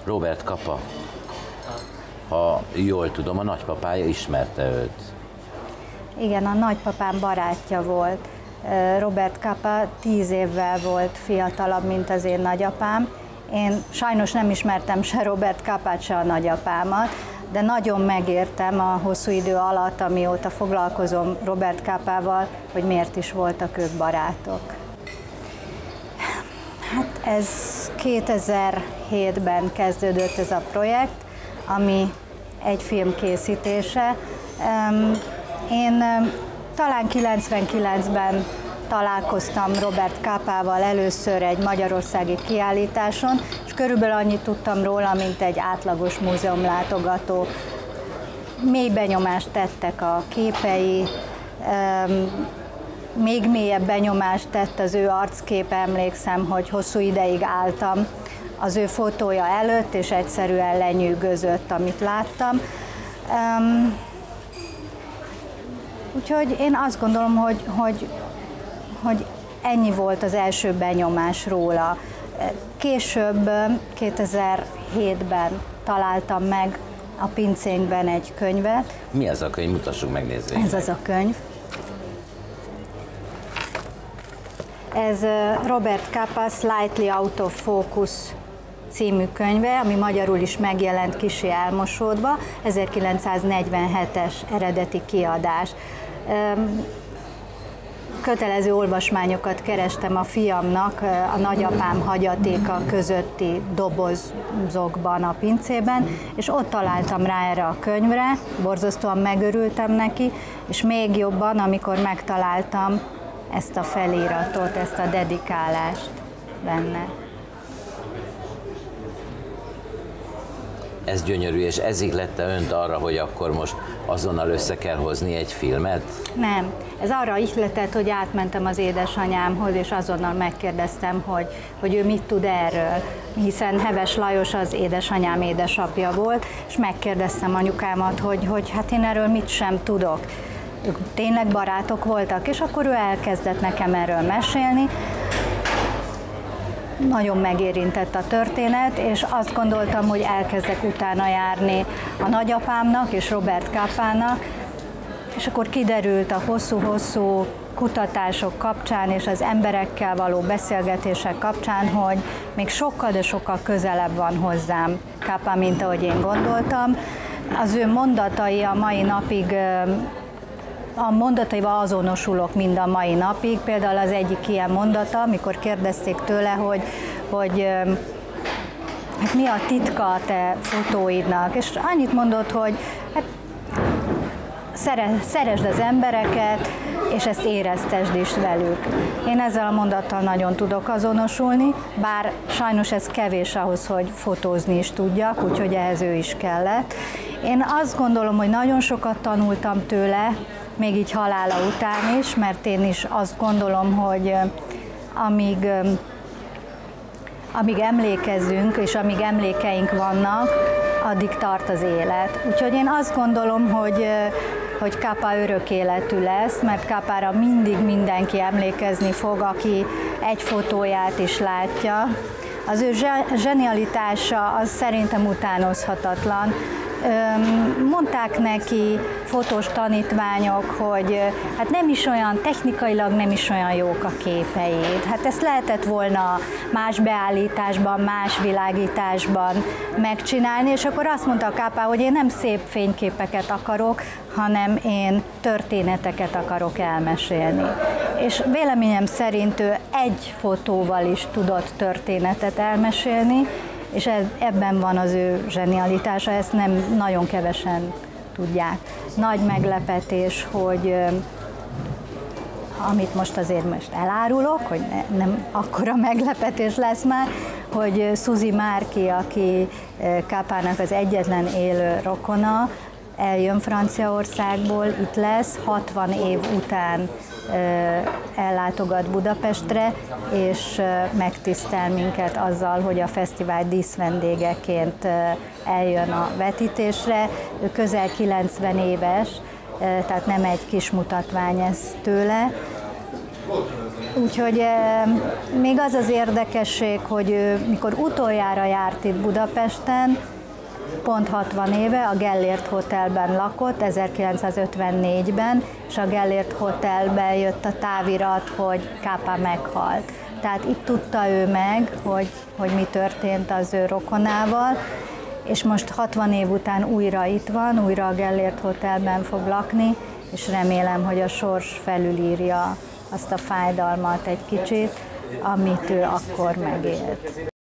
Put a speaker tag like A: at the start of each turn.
A: Robert Capa, ha jól tudom, a nagypapája ismerte őt.
B: Igen, a nagypapám barátja volt. Robert Capa 10 évvel volt fiatalabb, mint az én nagyapám. Én sajnos nem ismertem se Robert Capát, se a nagyapámat, de nagyon megértem a hosszú idő alatt, amióta foglalkozom Robert Capával, hogy miért is voltak ők barátok. Hát ez 2007-ben kezdődött ez a projekt, ami egy film készítése. Én talán 99-ben találkoztam Robert Capával először egy magyarországi kiállításon, és körülbelül annyit tudtam róla, mint egy átlagos múzeumlátogató. Mély benyomást tettek a képei, még mélyebb benyomást tett az ő arcképe, emlékszem, hogy hosszú ideig álltam az ő fotója előtt, és egyszerűen lenyűgözött, amit láttam. Úgyhogy én azt gondolom, hogy ennyi volt az első benyomás róla. Később, 2007-ben találtam meg a pincénkben egy könyvet.
A: Mi ez a könyv? Mutassuk meg, nézzék.
B: Ez az a könyv. Ez Robert Capa Slightly Out of Focus című könyve, ami magyarul is megjelent kissé elmosódva, 1947-es eredeti kiadás. Kötelező olvasmányokat kerestem a fiamnak a nagyapám hagyatéka közötti dobozokban a pincében, és ott találtam rá erre a könyvre, borzasztóan megörültem neki, és még jobban, amikor megtaláltam ezt a feliratot, ezt a dedikálást benne.
A: Ez gyönyörű, és ez ihlette önt arra, hogy akkor most azonnal össze kell hozni egy filmet?
B: Nem. Ez arra ihletett, hogy átmentem az édesanyámhoz, és azonnal megkérdeztem, hogy ő mit tud erről, hiszen Heves Lajos az édesanyám édesapja volt, és megkérdeztem anyukámat, hogy hát én erről mit sem tudok. Ők tényleg barátok voltak, és akkor ő elkezdett nekem erről mesélni. Nagyon megérintett a történet, és azt gondoltam, hogy elkezdek utána járni a nagyapámnak és Robert Capának, és akkor kiderült a hosszú-hosszú kutatások kapcsán és az emberekkel való beszélgetések kapcsán, hogy még sokkal, de sokkal közelebb van hozzám Capa, mint ahogy én gondoltam. Az ő mondatai a mai napig, a mondataival azonosulok mind a mai napig. Például az egyik ilyen mondata, amikor kérdezték tőle, hogy hát mi a titka a te fotóidnak, és annyit mondott, hogy hát, szeresd az embereket, és ezt éreztesd is velük. Én ezzel a mondattal nagyon tudok azonosulni, bár sajnos ez kevés ahhoz, hogy fotózni is tudjak, úgyhogy ehhez ő is kellett. Én azt gondolom, hogy nagyon sokat tanultam tőle, még így halála után is, mert én is azt gondolom, hogy amíg emlékezzünk, és amíg emlékeink vannak, addig tart az élet. Úgyhogy én azt gondolom, hogy Capa örök életű lesz, mert Capára mindig mindenki emlékezni fog, aki egy fotóját is látja. Az ő zsenialitása az szerintem utánozhatatlan. Mondták neki fotós tanítványok, hogy hát nem is olyan, technikailag nem is olyan jók a képeid. Hát ezt lehetett volna más beállításban, más világításban megcsinálni, és akkor azt mondta Capa, hogy én nem szép fényképeket akarok, hanem én történeteket akarok elmesélni. És véleményem szerint ő egy fotóval is tudott történetet elmesélni, és ebben van az ő zsenialitása, ezt nem nagyon kevesen tudják. Nagy meglepetés, hogy amit most elárulok, hogy nem akkora meglepetés lesz már, hogy Suzy Márki, aki Capának az egyetlen élő rokona, eljön Franciaországból, itt lesz, 60 év után ellátogat Budapestre, és megtisztel minket azzal, hogy a fesztivál díszvendégeként eljön a vetítésre. Ő közel 90 éves, tehát nem egy kis mutatvány ez tőle. Úgyhogy még az az érdekesség, hogy ő mikor utoljára járt itt Budapesten, pont 60 éve a Gellért Hotelben lakott, 1954-ben, és a Gellért Hotelben jött a távirat, hogy Kápá meghalt. Tehát itt tudta ő meg, hogy mi történt az ő rokonával, és most 60 év után újra itt van, újra a Gellért Hotelben fog lakni, és remélem, hogy a sors felülírja azt a fájdalmat egy kicsit, amit ő akkor megélt.